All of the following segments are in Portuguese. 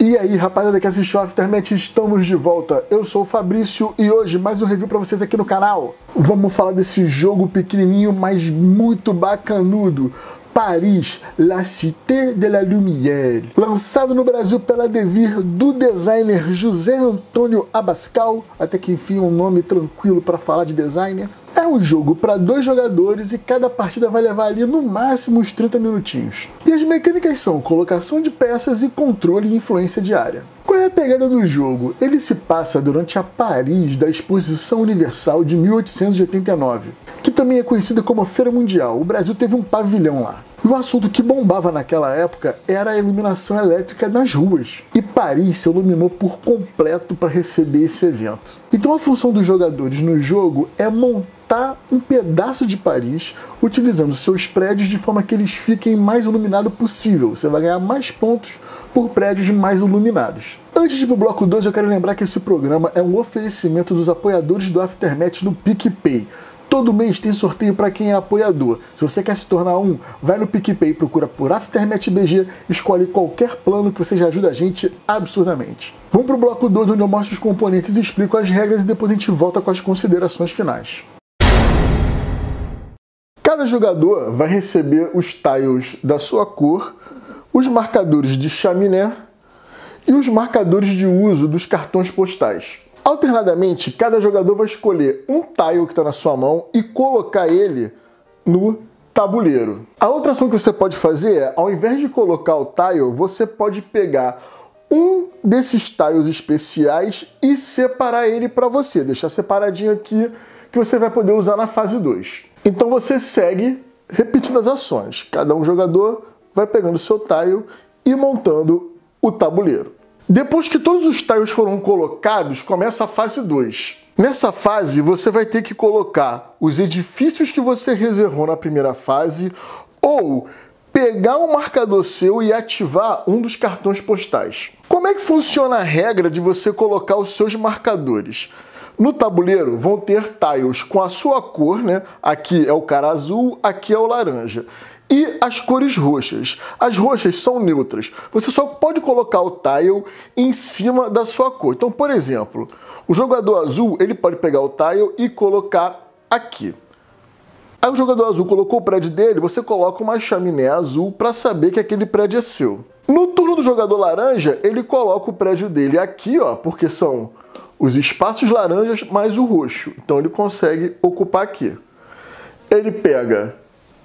E aí, rapaziada que assistiu Aftermath, estamos de volta. Eu sou o Fabrício e hoje mais um review pra vocês aqui no canal. Vamos falar desse jogo pequenininho, mas muito bacanudo. Paris, La Cité de la Lumière. Lançado no Brasil pela Devir, do designer José Antônio Abascal. Até que enfim, um nome tranquilo para falar de designer. É um jogo para 2 jogadores e cada partida vai levar ali no máximo uns 30 minutinhos. E as mecânicas são colocação de peças e controle e influência de área. Qual é a pegada do jogo? Ele se passa durante a Paris da Exposição Universal de 1889, que também é conhecida como Feira Mundial. O Brasil teve um pavilhão lá. E o assunto que bombava naquela época era a iluminação elétrica nas ruas. E Paris se iluminou por completo para receber esse evento. Então a função dos jogadores no jogo é montar um pedaço de Paris utilizando seus prédios de forma que eles fiquem mais iluminados possível. Você vai ganhar mais pontos por prédios mais iluminados. Antes de ir pro bloco 2, eu quero lembrar que esse programa é um oferecimento dos apoiadores do Aftermath no PicPay. Todo mês tem sorteio para quem é apoiador. Se você quer se tornar um, vai no PicPay, procura por Aftermath BG, escolhe qualquer plano que você já ajuda a gente absurdamente. Vamos pro bloco 2, onde eu mostro os componentes e explico as regras e depois a gente volta com as considerações finais. Cada jogador vai receber os tiles da sua cor, os marcadores de chaminé e os marcadores de uso dos cartões postais. Alternadamente, cada jogador vai escolher um tile que está na sua mão e colocar ele no tabuleiro. A outra ação que você pode fazer é, ao invés de colocar o tile, você pode pegar um desses tiles especiais e separar ele para você, deixar separadinho aqui, que você vai poder usar na fase 2. Então você segue repetindo as ações. Cada jogador vai pegando o seu tile e montando o tabuleiro. Depois que todos os tiles foram colocados, começa a fase 2. Nessa fase, você vai ter que colocar os edifícios que você reservou na primeira fase ou pegar um marcador seu e ativar um dos cartões postais. Como é que funciona a regra de você colocar os seus marcadores? No tabuleiro vão ter tiles com a sua cor, né? Aqui é o cara azul, aqui é o laranja. E as cores roxas. As roxas são neutras. Você só pode colocar o tile em cima da sua cor. Então, por exemplo, o jogador azul ele pode pegar o tile e colocar aqui. Aí o jogador azul colocou o prédio dele, você coloca uma chaminé azul para saber que aquele prédio é seu. No turno do jogador laranja, ele coloca o prédio dele aqui, ó, porque são os espaços laranjas mais o roxo. Então ele consegue ocupar aqui. Ele pega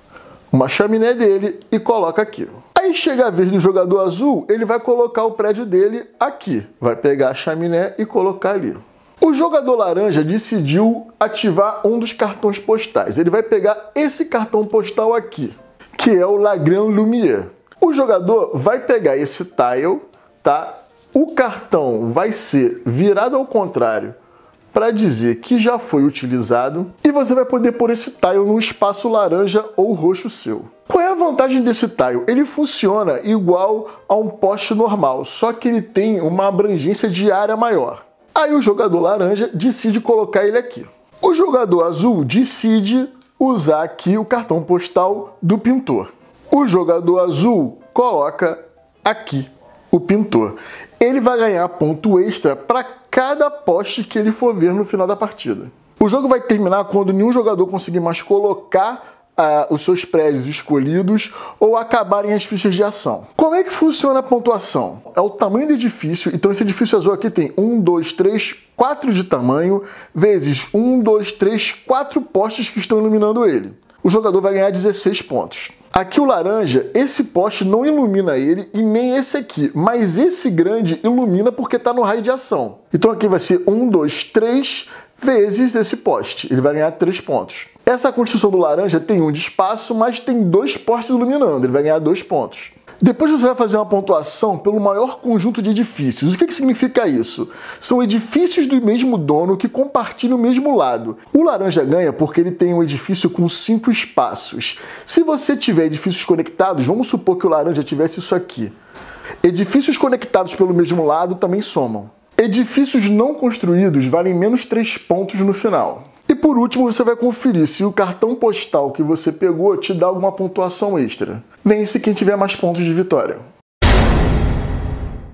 uma chaminé dele e coloca aqui. Aí chega a vez do jogador azul, ele vai colocar o prédio dele aqui. Vai pegar a chaminé e colocar ali. O jogador laranja decidiu ativar um dos cartões postais. Ele vai pegar esse cartão postal aqui, que é o La Grande Lumière. O jogador vai pegar esse tile, tá? O cartão vai ser virado ao contrário para dizer que já foi utilizado e você vai poder pôr esse tile no espaço laranja ou roxo seu. Qual é a vantagem desse tile? Ele funciona igual a um poste normal, só que ele tem uma abrangência de área maior. Aí o jogador laranja decide colocar ele aqui. O jogador azul decide usar aqui o cartão postal do pintor. O jogador azul coloca aqui o pintor. Ele vai ganhar ponto extra para cada poste que ele for ver no final da partida. O jogo vai terminar quando nenhum jogador conseguir mais colocar os seus prédios escolhidos ou acabarem as fichas de ação. Como é que funciona a pontuação? É o tamanho do edifício, então esse edifício azul aqui tem 1, 2, 3, 4 de tamanho, vezes 1, 2, 3, 4 postes que estão iluminando ele. O jogador vai ganhar 16 pontos. Aqui o laranja, esse poste não ilumina ele e nem esse aqui, mas esse grande ilumina porque está no raio de ação. Então aqui vai ser 1, 2, 3 vezes esse poste. Ele vai ganhar 3 pontos. Essa construção do laranja tem 1 de espaço, mas tem 2 postes iluminando. Ele vai ganhar 2 pontos. Depois você vai fazer uma pontuação pelo maior conjunto de edifícios. O que significa isso? São edifícios do mesmo dono que compartilham o mesmo lado. O laranja ganha porque ele tem um edifício com 5 espaços. Se você tiver edifícios conectados, vamos supor que o laranja tivesse isso aqui. Edifícios conectados pelo mesmo lado também somam. Edifícios não construídos valem menos 3 pontos no final. E por último, você vai conferir se o cartão postal que você pegou te dá alguma pontuação extra. Vence quem tiver mais pontos de vitória.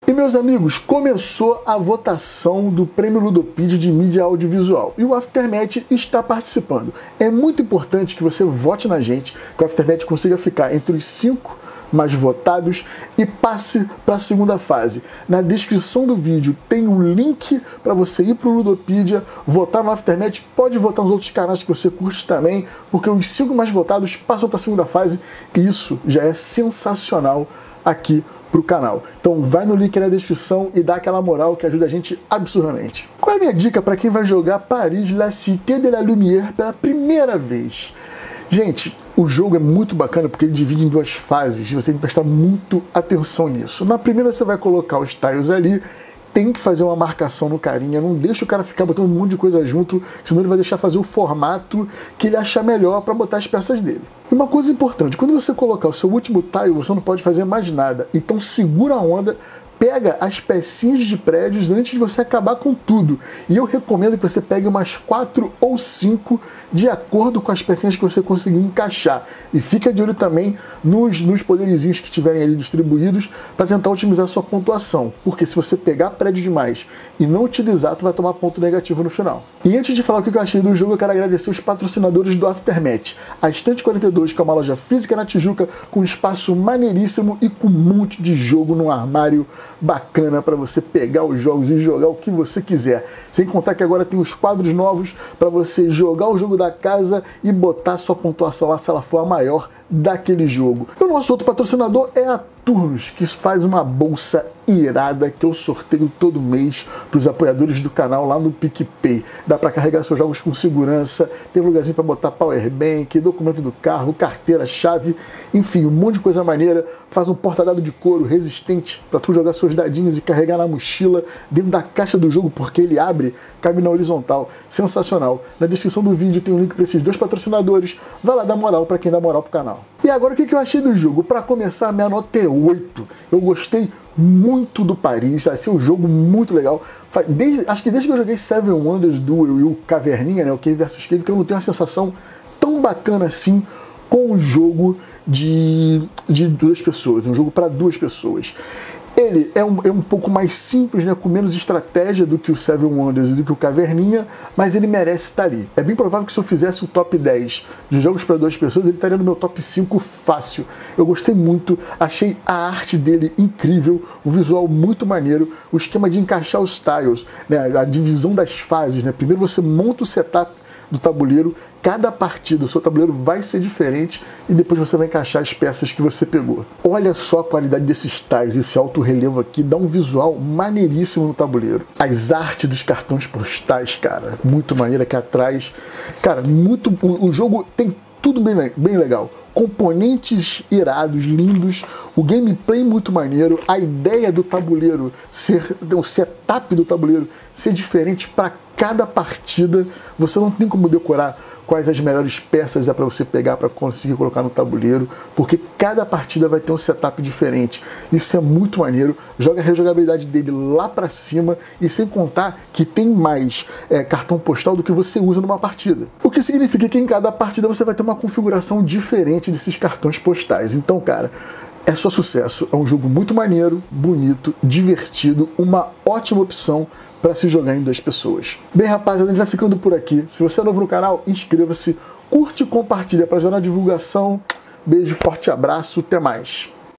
E meus amigos, começou a votação do Prêmio Ludopedia de mídia audiovisual e o Aftermath está participando. É muito importante que você vote na gente, que o Aftermath consiga ficar entre os 5 mais votados e passe para a segunda fase. Na descrição do vídeo tem um link para você ir para o Ludopedia, votar no Aftermath, pode votar nos outros canais que você curte também, porque os 5 mais votados passam para a segunda fase e isso já é sensacional aqui para o canal. Então vai no link aí na descrição e dá aquela moral que ajuda a gente absurdamente. Qual é a minha dica para quem vai jogar Paris La Cité de la Lumière pela primeira vez? Gente, o jogo é muito bacana porque ele divide em 2 fases e você tem que prestar muito atenção nisso. Na primeira você vai colocar os tiles ali, tem que fazer uma marcação no carinha, não deixa o cara ficar botando um monte de coisa junto, senão ele vai deixar fazer o formato que ele achar melhor para botar as peças dele. E uma coisa importante, quando você colocar o seu último tile, você não pode fazer mais nada, então segura a onda, pega as pecinhas de prédios antes de você acabar com tudo. E eu recomendo que você pegue umas 4 ou 5 de acordo com as pecinhas que você conseguir encaixar. E fica de olho também nos poderizinhos que estiverem ali distribuídos para tentar otimizar a sua pontuação. Porque se você pegar prédio demais e não utilizar, tu vai tomar ponto negativo no final. E antes de falar o que eu achei do jogo, eu quero agradecer os patrocinadores do Aftermath. A Estante 42, que é uma loja física na Tijuca, com um espaço maneiríssimo e com um monte de jogo no armário bacana para você pegar os jogos e jogar o que você quiser. Sem contar que agora tem os quadros novos para você jogar o jogo da casa e botar sua pontuação lá se ela for a maior daquele jogo. E o nosso outro patrocinador é a Turnos, que faz uma bolsa irada que eu sorteio todo mês para os apoiadores do canal lá no PicPay. Dá para carregar seus jogos com segurança, tem um lugarzinho para botar powerbank, documento do carro, carteira, chave, enfim, um monte de coisa maneira. Faz um porta-dado de couro resistente para tu jogar seus dadinhos e carregar na mochila dentro da caixa do jogo, porque ele abre, cabe na horizontal. Sensacional. Na descrição do vídeo tem um link para esses 2 patrocinadores. Vai lá dar moral para quem dá moral pro canal. E agora o que eu achei do jogo? Para começar, minha nota é 8. Eu gostei muito do Paris, vai ser um jogo muito legal. Acho que desde que eu joguei Seven Wonders Duel e o Caverninha, né, o Cave vs Cave, que eu não tenho uma sensação tão bacana assim com um jogo de 2 pessoas, um jogo para 2 pessoas. Ele é um pouco mais simples, né, com menos estratégia do que o Seven Wonders e do que o Caverninha, mas ele merece estar ali. É bem provável que se eu fizesse o top 10 de jogos para 2 pessoas, ele estaria no meu top 5 fácil. Eu gostei muito, achei a arte dele incrível, o visual muito maneiro, o esquema de encaixar os tiles, né, a divisão das fases, né. Primeiro você monta o setup do tabuleiro, cada partida o seu tabuleiro vai ser diferente e depois você vai encaixar as peças que você pegou. Olha só a qualidade desses tiles, esse alto relevo aqui dá um visual maneiríssimo no tabuleiro. As artes dos cartões postais, cara, muito maneira aqui atrás. Cara, o jogo tem tudo bem legal. Componentes irados, lindos, o gameplay muito maneiro, a ideia do tabuleiro o setup do tabuleiro ser diferente para cada partida. Você não tem como decorar quais as melhores peças é para você pegar para conseguir colocar no tabuleiro, porque cada partida vai ter um setup diferente. Isso é muito maneiro, joga a rejogabilidade dele lá para cima e sem contar que tem mais cartão postal do que você usa numa partida. O que significa que em cada partida você vai ter uma configuração diferente desses cartões postais. Então, cara, é só sucesso. É um jogo muito maneiro, bonito, divertido, uma ótima opção para se jogar em 2 pessoas. Bem, rapaziada, a gente vai ficando por aqui. Se você é novo no canal, inscreva-se, curte e compartilha para ajudar na divulgação. Beijo, forte abraço, até mais.